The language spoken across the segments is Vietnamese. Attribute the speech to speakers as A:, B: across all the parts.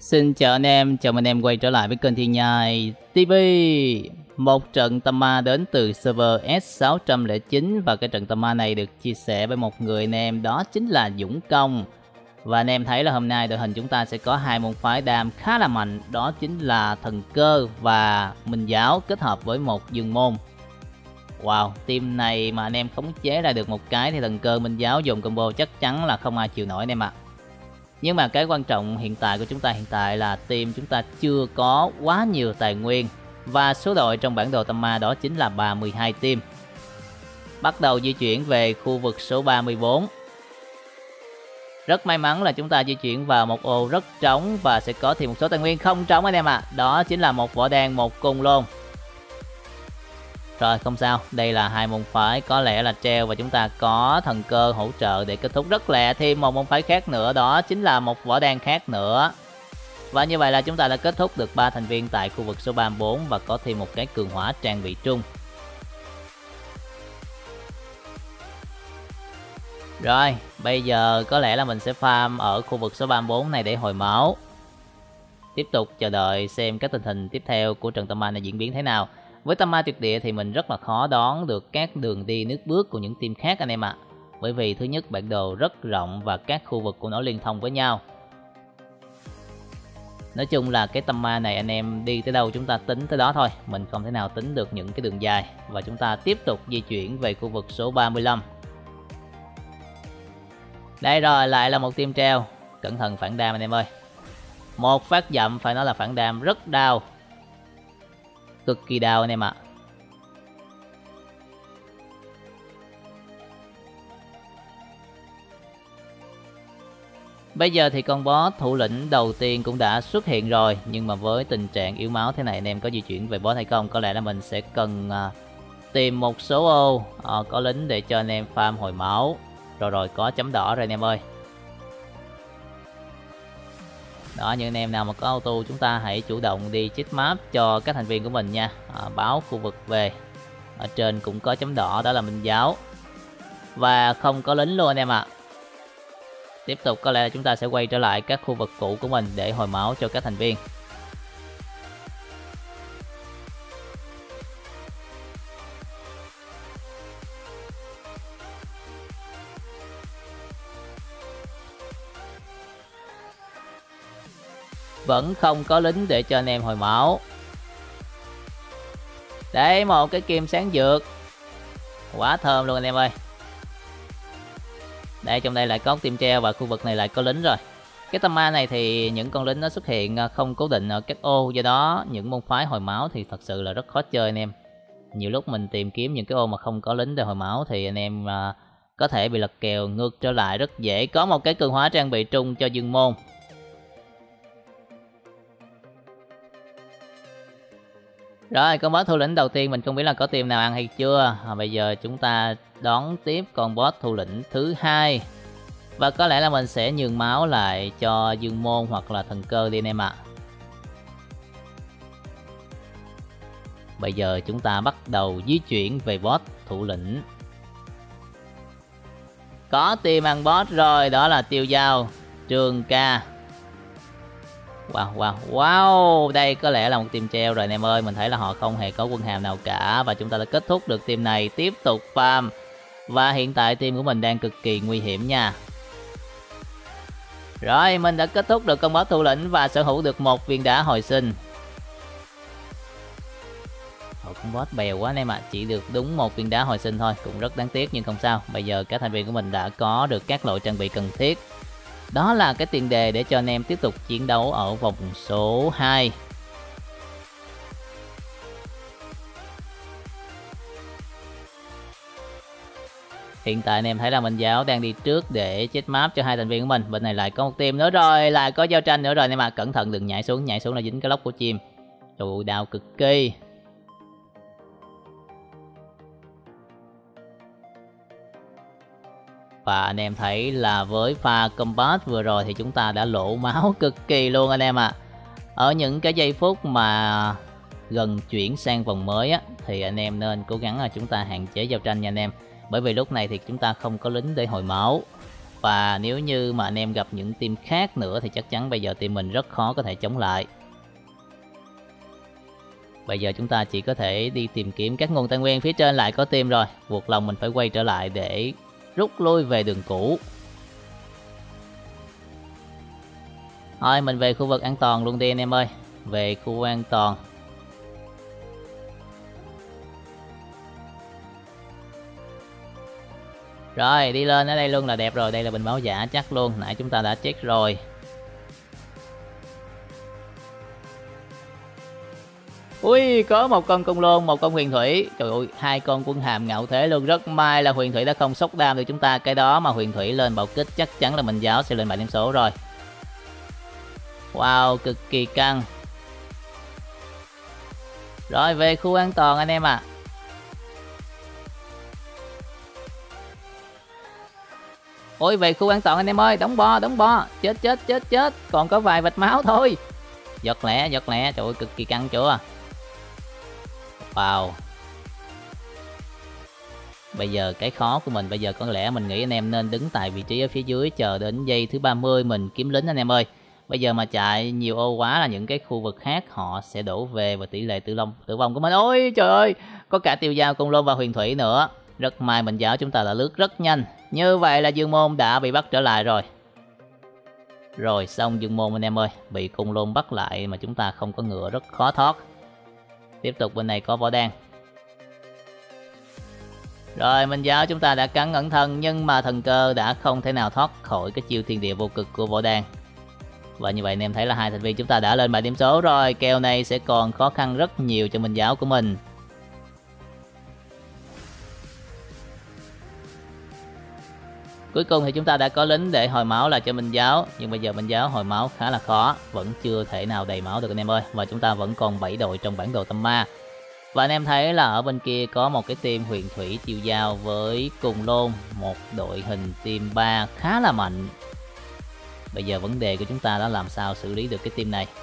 A: Xin chào anh em, chào mừng anh em quay trở lại với kênh Thiên Nhai TV. Một trận tâm ma đến từ server S609 và cái trận tâm ma này được chia sẻ bởi một người anh em, đó chính là Dũng Công. Và anh em thấy là hôm nay đội hình chúng ta sẽ có hai môn phái đam khá là mạnh, đó chính là Thần Cơ và Minh Giáo kết hợp với một Dương Môn. Wow, team này mà anh em khống chế ra được một cái thì Thần Cơ Minh Giáo dùng combo chắc chắn là không ai chịu nổi anh em ạ. Nhưng mà cái quan trọng hiện tại của chúng ta hiện tại là team chúng ta chưa có quá nhiều tài nguyên. Và số đội trong bản đồ tâm ma đó chính là 32 team. Bắt đầu di chuyển về khu vực số 34. Rất may mắn là chúng ta di chuyển vào một ô rất trống và sẽ có thêm một số tài nguyên không trống anh em ạ. Đó chính là một võ đan, một cung luôn. Rồi không sao, đây là hai môn phái có lẽ là treo và chúng ta có Thần Cơ hỗ trợ để kết thúc rất lẹ thêm một môn phái khác nữa, đó chính là một võ đan khác nữa. Và như vậy là chúng ta đã kết thúc được 3 thành viên tại khu vực số 34 và có thêm một cái cường hỏa trang bị trung. Rồi, bây giờ có lẽ là mình sẽ farm ở khu vực số 34 này để hồi máu. Tiếp tục chờ đợi xem các tình hình tiếp theo của trận tâm ma này diễn biến thế nào. Với tâm ma tuyệt địa thì mình rất là khó đoán được các đường đi nước bước của những team khác anh em ạ. Bởi vì thứ nhất bản đồ rất rộng và các khu vực của nó liên thông với nhau. Nói chung là cái tâm ma này anh em đi tới đâu chúng ta tính tới đó thôi. Mình không thể nào tính được những cái đường dài. Và chúng ta tiếp tục di chuyển về khu vực số 35. Đây rồi, lại là một team treo. Cẩn thận phản đam anh em ơi. Một phát dậm phải nói là phản đam rất đau. Cực kỳ đau anh em ạ. Bây giờ thì con boss thủ lĩnh đầu tiên cũng đã xuất hiện rồi. Nhưng mà với tình trạng yếu máu thế này anh em có di chuyển về boss hay không? Có lẽ là mình sẽ cần tìm một số ô có lính để cho anh em farm hồi máu. Rồi có chấm đỏ rồi anh em ơi. Đó, những anh em nào mà có auto chúng ta hãy chủ động đi check map cho các thành viên của mình nha. Báo khu vực về. Ở trên cũng có chấm đỏ, đó là Minh Giáo. Và không có lính luôn anh em ạ. Tiếp tục có lẽ là chúng ta sẽ quay trở lại các khu vực cũ của mình để hồi máu cho các thành viên. Vẫn không có lính để cho anh em hồi máu. Đấy, một cái kim sáng dược. Quá thơm luôn anh em ơi. Đây, trong đây lại có team treo và khu vực này lại có lính rồi. Cái tâm ma này thì những con lính nó xuất hiện không cố định ở các ô. Do đó những môn phái hồi máu thì thật sự là rất khó chơi anh em. Nhiều lúc mình tìm kiếm những cái ô mà không có lính để hồi máu thì anh em có thể bị lật kèo ngược trở lại rất dễ. Có một cái cường hóa trang bị trung cho Dương Môn. Rồi, con boss thủ lĩnh đầu tiên mình không biết là có team nào ăn hay chưa. Bây giờ chúng ta đón tiếp con boss thủ lĩnh thứ hai. Và có lẽ là mình sẽ nhường máu lại cho Dương Môn hoặc là Thần Cơ đi anh em ạ. Bây giờ chúng ta bắt đầu di chuyển về boss thủ lĩnh. Có team ăn boss rồi, đó là Tiêu Dao, Trường Ca. Wow, đây có lẽ là một team treo rồi anh em ơi. Mình thấy là họ không hề có quân hàm nào cả. Và chúng ta đã kết thúc được team này. Tiếp tục farm. Và hiện tại team của mình đang cực kỳ nguy hiểm nha. Rồi, mình đã kết thúc được con boss thủ lĩnh và sở hữu được một viên đá hồi sinh. Con boss bèo quá anh em ạ. Chỉ được đúng một viên đá hồi sinh thôi. Cũng rất đáng tiếc nhưng không sao. Bây giờ các thành viên của mình đã có được các loại trang bị cần thiết. Đó là cái tiền đề để cho anh em tiếp tục chiến đấu ở vòng số 2. Hiện tại anh em thấy là Minh Giáo đang đi trước để check map cho hai thành viên của mình. Bên này lại có một team nữa rồi, lại có giao tranh nữa rồi anh em ạ. Cẩn thận đừng nhảy xuống là dính cái lốc của chim. Trời ơi, đau cực kỳ. Và anh em thấy là với pha combat vừa rồi thì chúng ta đã lỗ máu cực kỳ luôn anh em ạ. Ở những cái giây phút mà gần chuyển sang vòng mới á, thì anh em nên cố gắng là chúng ta hạn chế giao tranh nha anh em. Bởi vì lúc này thì chúng ta không có lính để hồi máu. Và nếu như mà anh em gặp những team khác nữa thì chắc chắn bây giờ team mình rất khó có thể chống lại. Bây giờ chúng ta chỉ có thể đi tìm kiếm các nguồn tài nguyên. Phía trên lại có team rồi, buộc lòng mình phải quay trở lại để rút lui về đường cũ. Thôi mình về khu vực an toàn luôn đi anh em ơi. Về khu an toàn. Rồi đi lên ở đây luôn là đẹp rồi. Đây là bình báo giả chắc luôn, nãy chúng ta đã check rồi. Ui, có một con cung lôn, một con huyền thủy. Trời ơi, hai con quân hàm ngạo thế luôn. Rất may là huyền thủy đã không sốc đam được chúng ta. Cái đó mà huyền thủy lên bạo kích chắc chắn là mình giáo sẽ lên 7 điểm số rồi. Wow, cực kỳ căng. Rồi về khu an toàn anh em ạ. Ôi về khu an toàn anh em ơi, đóng bo. Chết. Còn có vài vệt máu thôi. Giật lẹ. Trời ơi, cực kỳ căng chưa. Wow. Bây giờ cái khó của mình bây giờ có lẽ mình nghĩ anh em nên đứng tại vị trí ở phía dưới chờ đến giây thứ 30 mình kiếm lính anh em ơi. Bây giờ mà chạy nhiều ô quá là những cái khu vực khác họ sẽ đổ về và tỷ lệ tử vong của mình. Ôi trời ơi, có cả tiêu dao, cung lôn và huyền thủy nữa. Rất may mình giáo chúng ta đã lướt rất nhanh. Như vậy là Dương Môn đã bị bắt trở lại rồi. Rồi xong Dương Môn anh em ơi, bị cung lôn bắt lại mà chúng ta không có ngựa rất khó thoát. Tiếp tục bên này có võ đan. Rồi Minh Giáo chúng ta đã cắn ẩn thân nhưng mà thần cơ đã không thể nào thoát khỏi cái chiêu thiên địa vô cực của võ đan. Và như vậy anh em thấy là hai thành viên chúng ta đã lên 7 điểm số rồi. Kèo này sẽ còn khó khăn rất nhiều cho Minh Giáo của mình. Cuối cùng thì chúng ta đã có lính để hồi máu lại cho Minh Giáo. Nhưng bây giờ Minh Giáo hồi máu khá là khó. Vẫn chưa thể nào đầy máu được anh em ơi. Và chúng ta vẫn còn 7 đội trong bản đồ tâm ma. Và anh em thấy là ở bên kia có một cái team huyền thủy tiêu dao với cùng lôn. Một đội hình team 3 khá là mạnh. Bây giờ vấn đề của chúng ta là làm sao xử lý được cái team này.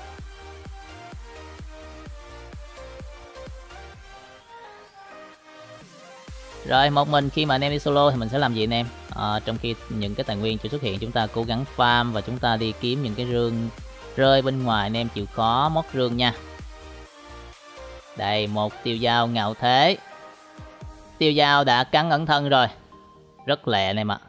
A: Rồi một mình khi mà anh em đi solo thì mình sẽ làm gì anh em? Trong khi những cái tài nguyên chưa xuất hiện chúng ta cố gắng farm và chúng ta đi kiếm những cái rương rơi bên ngoài, anh em chịu khó móc rương nha. Đây một tiêu dao ngạo thế. Tiêu dao đã cắn ẩn thân rồi. Rất lẹ anh em ạ.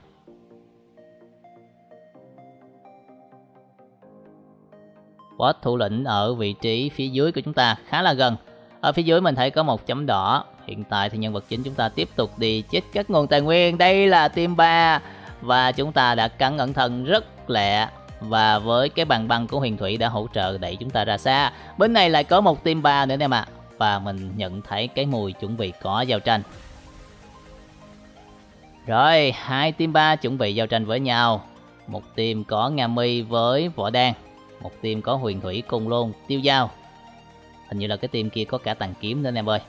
A: Boss thủ lĩnh ở vị trí phía dưới của chúng ta khá là gần. Ở phía dưới mình thấy có một chấm đỏ. Hiện tại thì nhân vật chính chúng ta tiếp tục đi chết các nguồn tài nguyên. Đây là team 3. Và chúng ta đã cắn ẩn thân rất lẹ. Và với cái bàn băng của huyền thủy đã hỗ trợ đẩy chúng ta ra xa. Bên này lại có một team 3 nữa anh em ạ. Và mình nhận thấy cái mùi chuẩn bị có giao tranh. Rồi, hai team 3 chuẩn bị giao tranh với nhau. Một team có Nga Mi với Võ Đan. Một team có huyền thủy cùng luôn tiêu dao. Hình như là cái team kia có cả tàn kiếm nữa anh em ơi.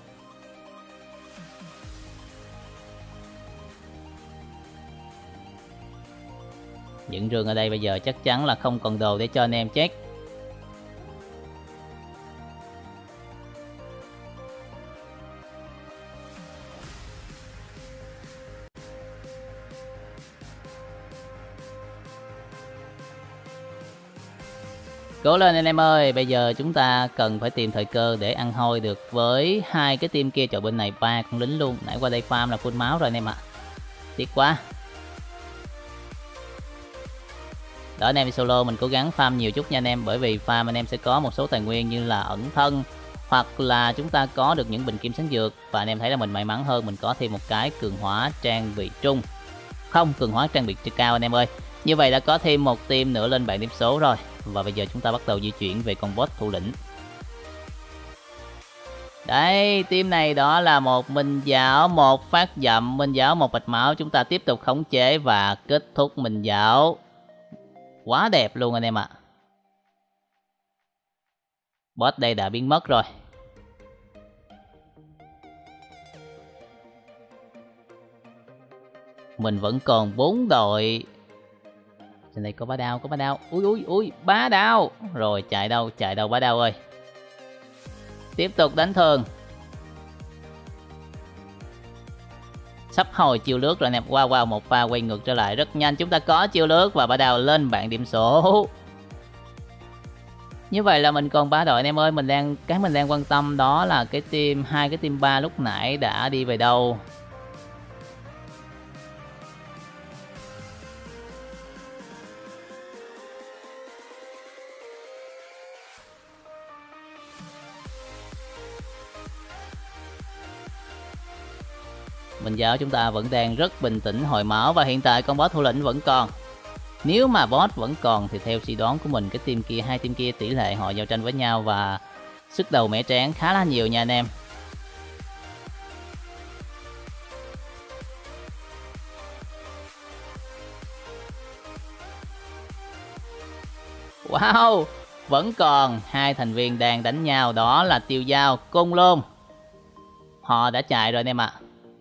A: Những rương ở đây bây giờ chắc chắn là không còn đồ để cho anh em check. Cố lên anh em ơi, bây giờ chúng ta cần phải tìm thời cơ để ăn hôi được với hai cái team kia. Chỗ bên này 3 con lính luôn, nãy qua đây farm là full máu rồi anh em ạ. Tiếc quá. Đó anh em solo mình cố gắng farm nhiều chút nha anh em. Bởi vì farm anh em sẽ có một số tài nguyên như là ẩn thân, hoặc là chúng ta có được những bình kim sáng dược. Và anh em thấy là mình may mắn hơn, mình có thêm một cái cường hóa trang bị trung. Không, cường hóa trang bị cao anh em ơi. Như vậy đã có thêm một team nữa lên 7 điểm số rồi. Và bây giờ chúng ta bắt đầu di chuyển về con boss thủ lĩnh. Đấy, team này đó là một Minh Giáo, một phát dậm, Minh Giáo một vạch máu. Chúng ta tiếp tục khống chế và kết thúc Minh Giáo. Quá đẹp luôn anh em ạ. Boss đây đã biến mất rồi. Mình vẫn còn 4 đội. Trên đây có bá đao, có bá đao. Ui, bá đao. Rồi chạy đâu bá đao ơi. Tiếp tục đánh thường. Sắp hồi chiêu lướt rồi anh em. Wow wow, một pha quay ngược trở lại rất nhanh. Chúng ta có chiêu lướt và bắt đầu lên bảng điểm số. Như vậy là mình còn 3 đội anh em ơi. Mình đang quan tâm đó là cái team 2 cái team 3 lúc nãy đã đi về đâu. Mình giáo chúng ta vẫn đang rất bình tĩnh hồi máu và hiện tại con boss thủ lĩnh vẫn còn. Nếu mà boss vẫn còn thì theo suy đoán của mình, cái team kia, hai team kia tỷ lệ họ giao tranh với nhau và sức đầu mẻ tráng khá là nhiều nha anh em. Wow, vẫn còn hai thành viên đang đánh nhau, đó là Tiêu Dao, Côn Lôn. Họ đã chạy rồi anh em ạ.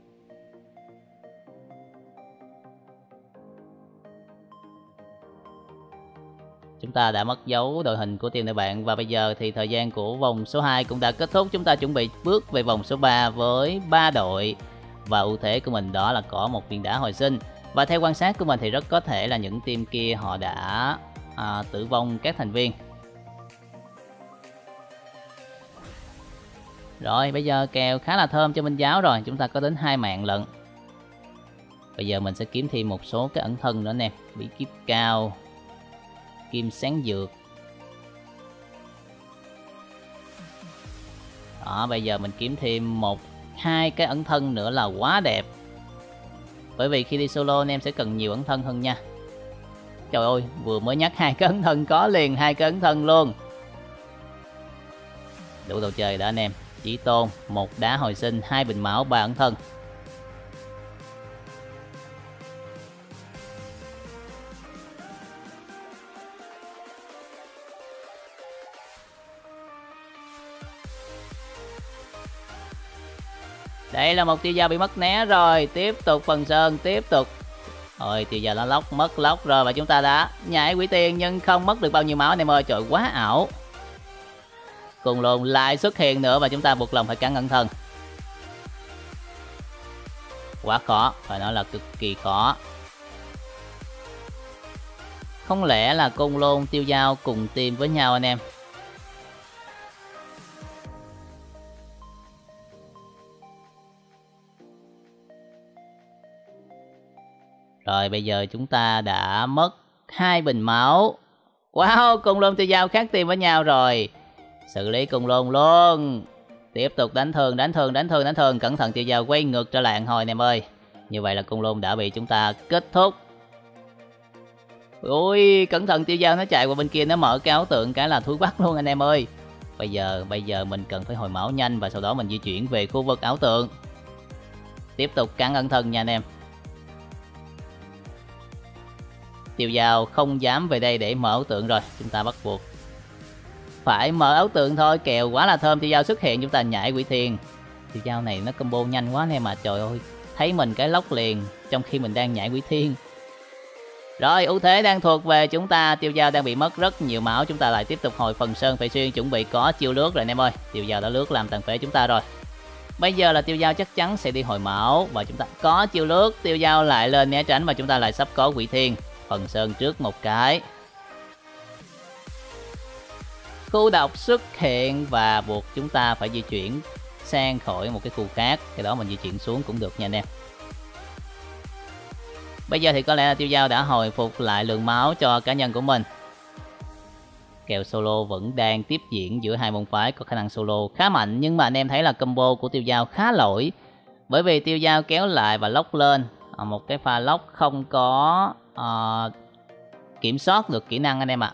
A: Chúng ta đã mất dấu đội hình của team đội bạn và bây giờ thì thời gian của vòng số 2 cũng đã kết thúc. Chúng ta chuẩn bị bước về vòng số 3 với 3 đội và ưu thế của mình đó là có một viên đá hồi sinh. Và theo quan sát của mình thì rất có thể là những team kia họ đã tử vong các thành viên. Rồi bây giờ kèo khá là thơm cho Minh Giáo rồi, chúng ta có đến 2 mạng lận. Bây giờ mình sẽ kiếm thêm một số cái ẩn thân nữa nè, bí kíp cao, kim sáng dược. Đó, bây giờ mình kiếm thêm 1-2 cái ẩn thân nữa là quá đẹp. Bởi vì khi đi solo anh em sẽ cần nhiều ẩn thân hơn nha. Trời ơi, vừa mới nhắc 2 cái ẩn thân có liền 2 cái ẩn thân luôn. Đủ đồ chơi đó anh em. Chỉ tôn, 1 đá hồi sinh, 2 bình máu, 3 ẩn thân. Đây là một Tiêu Dao bị mất né rồi. Tiếp tục phần sơn, tiếp tục. Rồi Tiêu Dao nó mất lóc rồi và chúng ta đã nhảy quỷ tiền nhưng không mất được bao nhiêu máu anh em ơi. Trời, quá ảo. Cùng lồn lại xuất hiện nữa và chúng ta buộc lòng phải cắn ẩn thân. Quá khó, phải nói là cực kỳ khó. Không lẽ là Côn Lôn Tiêu Dao cùng team với nhau anh em? Rồi bây giờ chúng ta đã mất 2 bình máu. Wow, Côn Lôn Tiêu Dao khác team với nhau rồi. Xử lý Côn Lôn luôn. Tiếp tục đánh thường. Cẩn thận Tiêu Dao quay ngược trở lại hồi anh em ơi. Như vậy là Côn Lôn đã bị chúng ta kết thúc. Ui, cẩn thận Tiêu Dao nó chạy qua bên kia, nó mở cái áo tượng cái là thúi bắt luôn anh em ơi. Bây giờ mình cần phải hồi máu nhanh và sau đó mình di chuyển về khu vực áo tượng. Tiếp tục cắn ẩn thân nha anh em. Tiêu Dao không dám về đây để mở áo tượng rồi, chúng ta bắt buộc phải mở áo tượng thôi. Kèo quá là thơm, Tiêu Dao xuất hiện, chúng ta nhảy quỷ thiên. Tiêu Dao này nó combo nhanh quá anh em mà, trời ơi, thấy mình cái lóc liền trong khi mình đang nhảy quỷ thiên. Rồi ưu thế đang thuộc về chúng ta, Tiêu Dao đang bị mất rất nhiều máu, chúng ta lại tiếp tục hồi phần sơn phải xuyên, chuẩn bị có chiêu lướt rồi anh em ơi. Tiêu Dao đã lướt làm tàn phế chúng ta rồi. Bây giờ là Tiêu Dao chắc chắn sẽ đi hồi máu và chúng ta có chiêu lướt, Tiêu Dao lại lên né tránh và chúng ta lại sắp có quỷ thiên. Phần sơn trước một cái. Khu độc xuất hiện và buộc chúng ta phải di chuyển sang khỏi một cái khu khác. Cái đó mình di chuyển xuống cũng được nha anh em. Bây giờ thì có lẽ là Tiêu Dao đã hồi phục lại lượng máu cho cá nhân của mình. Kèo solo vẫn đang tiếp diễn giữa hai môn phái có khả năng solo khá mạnh. Nhưng mà anh em thấy là combo của Tiêu Dao khá lỗi. Bởi vì Tiêu Dao kéo lại và lóc lên. Một cái pha lóc không có kiểm soát được kỹ năng anh em ạ.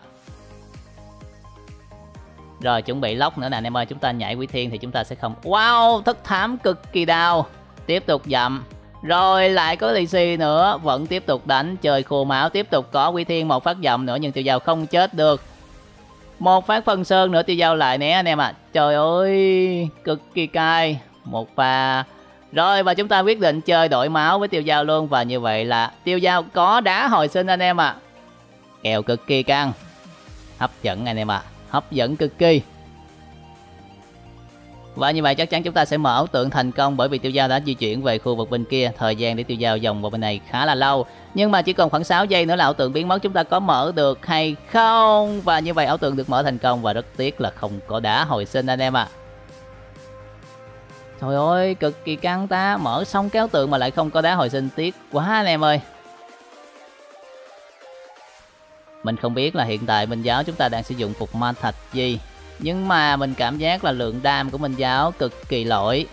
A: Rồi chuẩn bị lóc nữa nè anh em ơi. Chúng ta nhảy quỷ thiên thì chúng ta sẽ không. Wow, thất thám cực kỳ đau. Tiếp tục dậm. Rồi lại có lì xì nữa. Vẫn tiếp tục đánh, chơi khô máu. Tiếp tục có quỷ thiên, một phát dậm nữa nhưng Tiêu Dao không chết được. Một phát phân sơn nữa, Tiêu Dao lại né anh em ạ. Trời ơi, cực kỳ cay. Một pha. Rồi và chúng ta quyết định chơi đổi máu với Tiêu Dao luôn. Và như vậy là Tiêu Dao có đá hồi sinh anh em ạ. Kèo cực kỳ căng. Hấp dẫn anh em ạ. Hấp dẫn cực kỳ. Và như vậy chắc chắn chúng ta sẽ mở ảo tượng thành công, bởi vì Tiêu Dao đã di chuyển về khu vực bên kia. Thời gian để Tiêu Dao vòng vào bên này khá là lâu, nhưng mà chỉ còn khoảng 6 giây nữa là ảo tượng biến mất. Chúng ta có mở được hay không? Và như vậy ảo tượng được mở thành công, và rất tiếc là không có đá hồi sinh anh em ạ. Trời ơi, cực kỳ căng ta, mở xong cái ảo tượng mà lại không có đá hồi sinh, tiếc quá anh em ơi. Mình không biết là hiện tại Minh Giáo chúng ta đang sử dụng phục ma thạch gì, nhưng mà mình cảm giác là lượng đam của Minh Giáo cực kỳ lỗi.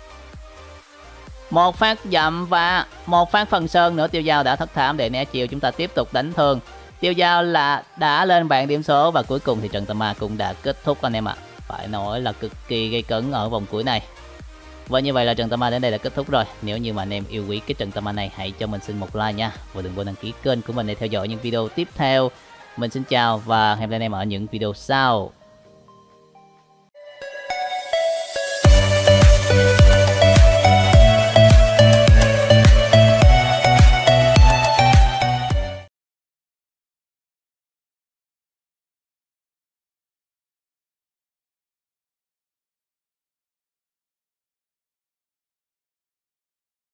A: Một phát dậm và một phát phần sơn nữa. Tiêu Dao đã thất thảm để né chiêu, chúng ta tiếp tục đánh thương. Tiêu Dao là đã lên bảng điểm số, và cuối cùng thì trận tà ma cũng đã kết thúc anh em ạ. Phải nói là cực kỳ gây cấn ở vòng cuối này. Và như vậy là trận tà ma đến đây là kết thúc rồi. Nếu như mà anh em yêu quý cái trận tà ma này, hãy cho mình xin một like nha, và đừng quên đăng ký kênh của mình để theo dõi những video tiếp theo. Mình xin chào và hẹn gặp lại anh em ở những video sau.